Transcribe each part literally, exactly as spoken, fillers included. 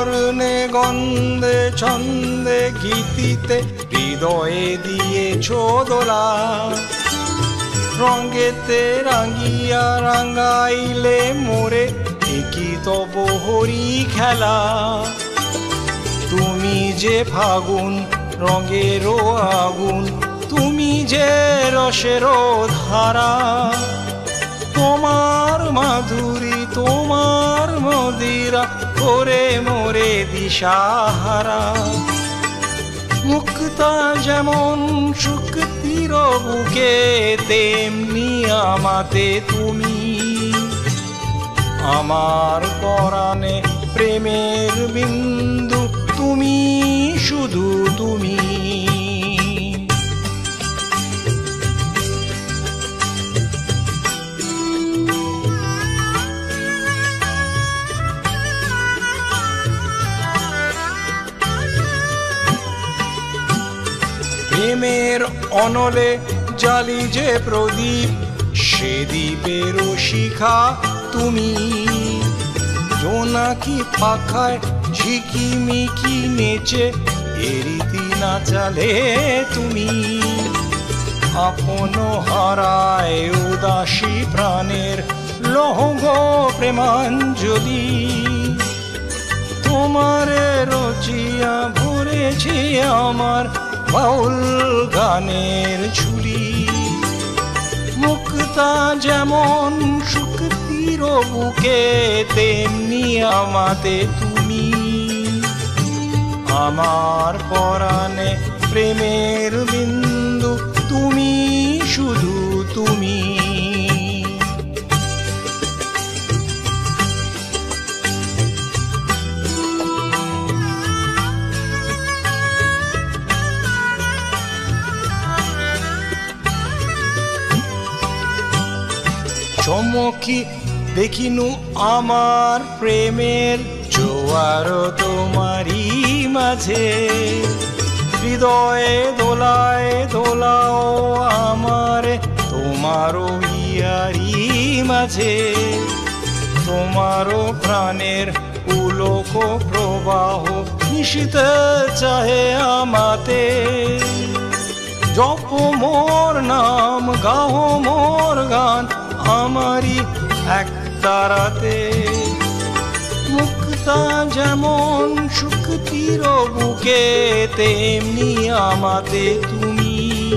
বর্ণে গন্ধে ছন্দে গীতিতে হৃদয়ে দিয়েছো দোলা রঙেতে রাঙিয়া রাঙাইলে মোরে কি তব হরি খেলা তুমি যে ফাগুন রঙেরও আগুন তুমি যে রসেরও ধারা তোমার মাধুরী তোমার মদিরা করে মোরে দিশাহারা মুক্তা যেমন শুক্তির বুকে তেমনি আমাতে তুমি আমার পরাণে প্রেমের বিন্দু তুমি শুধু তুমি প্রেমের অনলে জালি যে প্রদীপ সে দ্বীপের শিখা তুমি জোনাকি পাখায় ঝিকিমিকি নেচে এরিতি নাচালে তুমি আপন হারায় উদাসী প্রাণের লহঙ্গ প্রেমাঞ্জলি তোমারে রচিয়া ভরেছি আমার বাউল গানের ঝুলি মুক্তা যেমন শুক্তির বুকে তেমনি আমাতে তুমি আমার পরাণে প্রেমের বিন্দু তুমি শুধু তুমি চমকি দেখিনু আমার প্রেমের জোয়ার তোমারই মাঝে হৃদয়ে দোলায় দোলাও আমার তোমারও ইয়ারি মাঝে তোমারও প্রাণের পুলক প্রবাহ নিশিতে চাহে আমাতে জপ মোর নাম গাও মোর গান আমারি এক তারাতে মুক্তা যেমন শুক্তির বুকে তেমনি আমাতে তুমি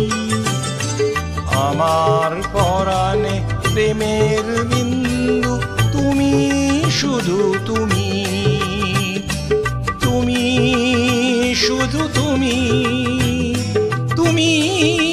আমার পরাণে প্রেমের বিন্দু তুমি শুধু তুমি তুমি শুধু তুমি তুমি